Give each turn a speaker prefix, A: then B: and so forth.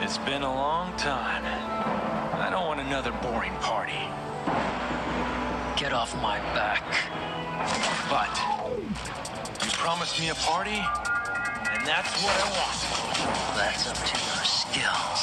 A: It's been a long time. I don't want another boring party.
B: Get off my back.
A: But you promised me a party, and that's what I want.
B: That's up to your skills.